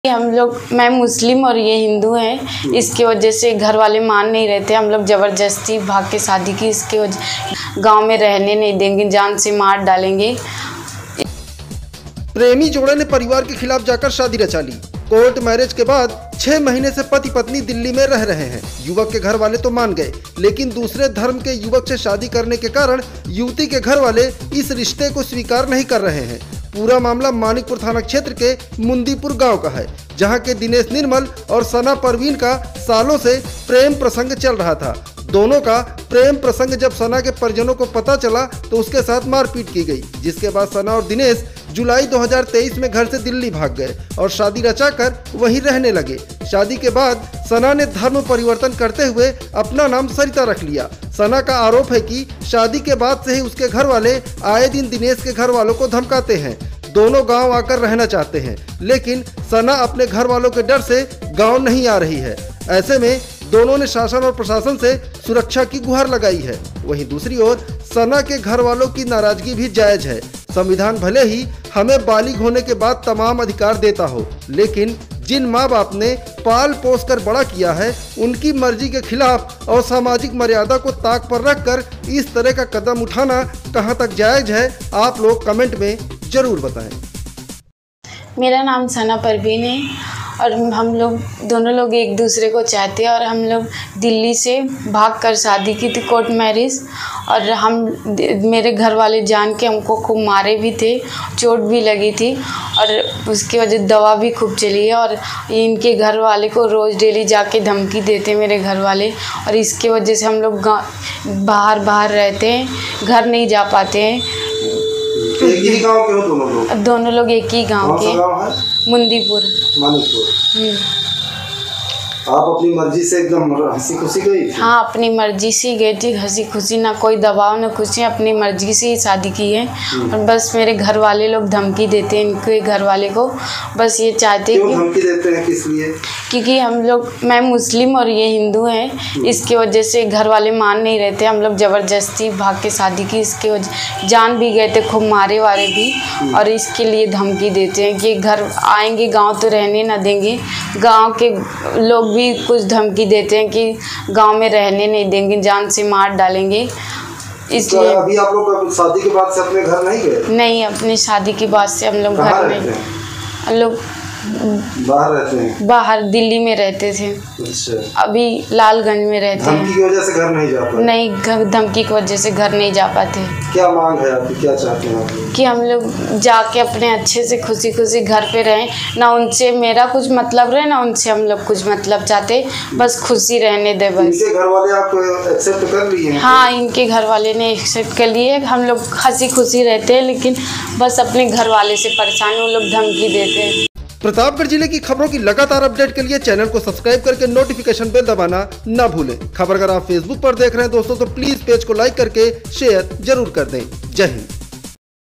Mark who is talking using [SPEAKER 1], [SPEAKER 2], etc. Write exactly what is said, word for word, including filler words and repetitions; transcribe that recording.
[SPEAKER 1] हम लोग मैं मुस्लिम और ये हिंदू हैं, इसकी वजह से घर वाले मान नहीं रहे थे। हम लोग ज़बरदस्ती भाग के शादी की। इसके वजह गांव में रहने नहीं देंगे, जान से मार डालेंगे।
[SPEAKER 2] प्रेमी जोड़े ने परिवार के खिलाफ जाकर शादी रचा ली। कोर्ट मैरिज के बाद छह महीने से पति पत्नी दिल्ली में रह रहे हैं। युवक के घर वाले तो मान गए, लेकिन दूसरे धर्म के युवक से शादी करने के कारण युवती के घर वाले इस रिश्ते को स्वीकार नहीं कर रहे हैं। पूरा मामला मानिकपुर थाना क्षेत्र के मुंदीपुर गांव का है, जहां के दिनेश निर्मल और सना परवीन का सालों से प्रेम प्रसंग चल रहा था। दोनों का प्रेम प्रसंग जब सना के परिजनों को पता चला तो उसके साथ मारपीट की गई, जिसके बाद सना और दिनेश जुलाई दो हज़ार तेईस में घर से दिल्ली भाग गए और शादी रचाकर वहीं रहने लगे। शादी के बाद सना ने धर्म परिवर्तन करते हुए अपना नाम सरिता रख लिया। सना का आरोप है कि शादी के बाद से ही उसके घर वाले आए दिन दिनेश के घर वालों को धमकाते हैं। दोनों गांव आकर रहना चाहते हैं, लेकिन सना अपने घर वालों के डर से गांव नहीं आ रही है। ऐसे में दोनों ने शासन और प्रशासन से सुरक्षा की गुहार लगाई है। वहीं दूसरी ओर सना के घर वालों की नाराजगी भी जायज है। संविधान भले ही हमें बालिग होने के बाद तमाम अधिकार देता हो, लेकिन जिन माँ बाप ने पाल पोस कर बड़ा किया है, उनकी मर्जी के खिलाफ और सामाजिक मर्यादा को ताक पर रखकर इस तरह का कदम उठाना कहाँ तक जायज है, आप लोग कमेंट में जरूर बताएं।
[SPEAKER 1] मेरा नाम सना परवीन है और हम लोग दोनों लोग एक दूसरे को चाहते हैं और हम लोग दिल्ली से भाग कर शादी की थी, कोर्ट मैरिज। और हम मेरे घर वाले जान के हमको खूब मारे भी थे, चोट भी लगी थी और उसकी वजह दवा भी खूब चली है। और इनके घर वाले को रोज़ डेली जाके धमकी देते मेरे घर वाले, और इसके वजह से हम लोग बाहर बाहर रहते हैं, घर नहीं जा पाते हैं।
[SPEAKER 3] एक ही गांव के हो दोनों लोग?
[SPEAKER 1] दोनों लोग एक ही गांव के।
[SPEAKER 3] गांव है?
[SPEAKER 1] मुंदीपुर।
[SPEAKER 3] मानिकपुर। आप अपनी मर्जी से एकदम हंसी खुशी गई थी?
[SPEAKER 1] हाँ, अपनी मर्जी से गई थी, हंसी खुशी, ना कोई दबाव ना कुछ, अपनी मर्जी से ही शादी की है। और बस मेरे घर वाले लोग धमकी देते हैं, इनके घर वाले को बस ये चाहते हैं कि
[SPEAKER 3] धमकी देते हैं, किस लिए?
[SPEAKER 1] क्योंकि हम लोग मैं मुस्लिम और ये हिंदू हैं, इसकी वजह से घर वाले मान नहीं रहे थे। हम लोग ज़बरदस्ती भाग के शादी की। इसके वजह जान भी गए थे, खूब मारे वाले भी, और इसके लिए धमकी देते हैं कि घर आएंगे गांव तो रहने ना देंगे। गांव के लोग भी कुछ धमकी देते हैं कि गांव में रहने नहीं देंगे, जान से मार डालेंगे। इसलिए
[SPEAKER 3] तो अभी आप लोग शादी के बाद से अपने घर नहीं गए?
[SPEAKER 1] नहीं, अपनी शादी के बाद से हम लोग घर में हम लोग
[SPEAKER 3] बाहर रहते हैं।
[SPEAKER 1] बाहर दिल्ली में रहते थे।
[SPEAKER 3] अच्छा।
[SPEAKER 1] अभी लालगंज में रहते हैं।
[SPEAKER 3] धमकी की वजह से घर नहीं जा पाते?
[SPEAKER 1] नहीं, धमकी की वजह से घर नहीं जा पाते।
[SPEAKER 3] क्या मांग है आपकी, क्या चाहते हैं आप?
[SPEAKER 1] कि हम लोग जाके अपने अच्छे से खुशी खुशी घर पे रहें, ना उनसे मेरा कुछ मतलब रहे, ना उनसे हम लोग कुछ मतलब चाहते, बस खुशी रहने दे बस।
[SPEAKER 3] इनके घर वाले आपको एक्सेप्ट कर लिए हैं?
[SPEAKER 1] हाँ, इनके घर वाले ने एक्सेप्ट कर लिए। हम लोग हंसी खुशी रहते हैं, लेकिन बस अपने घर वाले से परेशान, वो लोग धमकी देते हैं।
[SPEAKER 2] प्रतापगढ़ जिले की खबरों की लगातार अपडेट के लिए चैनल को सब्सक्राइब करके नोटिफिकेशन बेल दबाना ना भूलें। खबर अगर आप फेसबुक पर देख रहे हैं दोस्तों, तो प्लीज पेज को लाइक करके शेयर जरूर कर दें। जय हिंद।